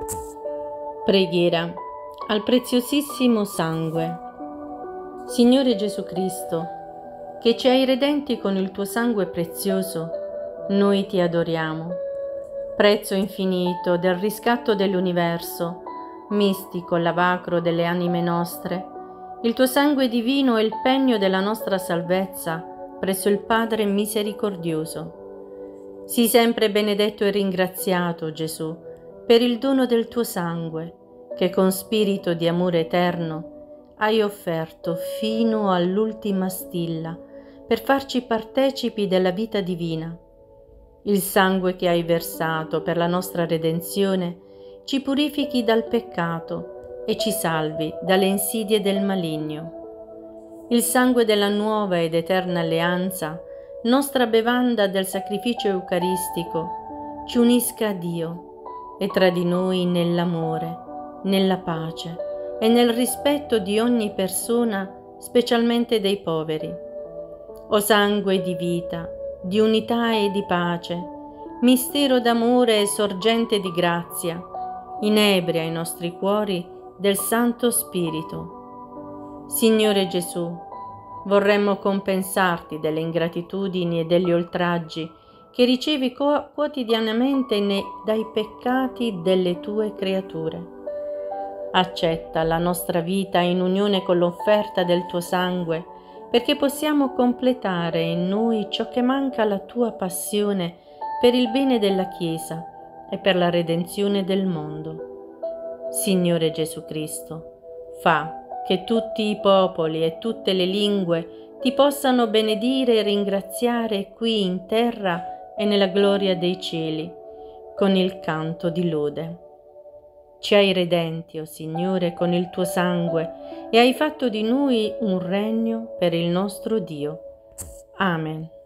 Preghiera al preziosissimo sangue. Signore Gesù Cristo, che ci hai redenti con il tuo sangue prezioso, noi ti adoriamo. Prezzo infinito del riscatto dell'universo, mistico lavacro delle anime nostre, il tuo sangue divino è il pegno della nostra salvezza presso il Padre misericordioso. Sii sempre benedetto e ringraziato, Gesù, per il dono del tuo sangue, che con spirito di amore eterno hai offerto fino all'ultima stilla per farci partecipi della vita divina. Il sangue che hai versato per la nostra redenzione ci purifichi dal peccato e ci salvi dalle insidie del maligno. Il sangue della nuova ed eterna alleanza, nostra bevanda del sacrificio eucaristico, ci unisca a Dio e tra di noi nell'amore, nella pace e nel rispetto di ogni persona, specialmente dei poveri. O sangue di vita, di unità e di pace, mistero d'amore e sorgente di grazia, inebria i nostri cuori del Santo Spirito. Signore Gesù, vorremmo compensarti delle ingratitudini e degli oltraggi che ricevi quotidianamente dai peccati delle tue creature. Accetta la nostra vita in unione con l'offerta del tuo sangue, perché possiamo completare in noi ciò che manca alla tua passione per il bene della Chiesa e per la redenzione del mondo. Signore Gesù Cristo, fa che tutti i popoli e tutte le lingue ti possano benedire e ringraziare qui in terra e nella gloria dei cieli, con il canto di lode. Ci hai redenti, o Signore, con il tuo sangue e hai fatto di noi un regno per il nostro Dio. Amen.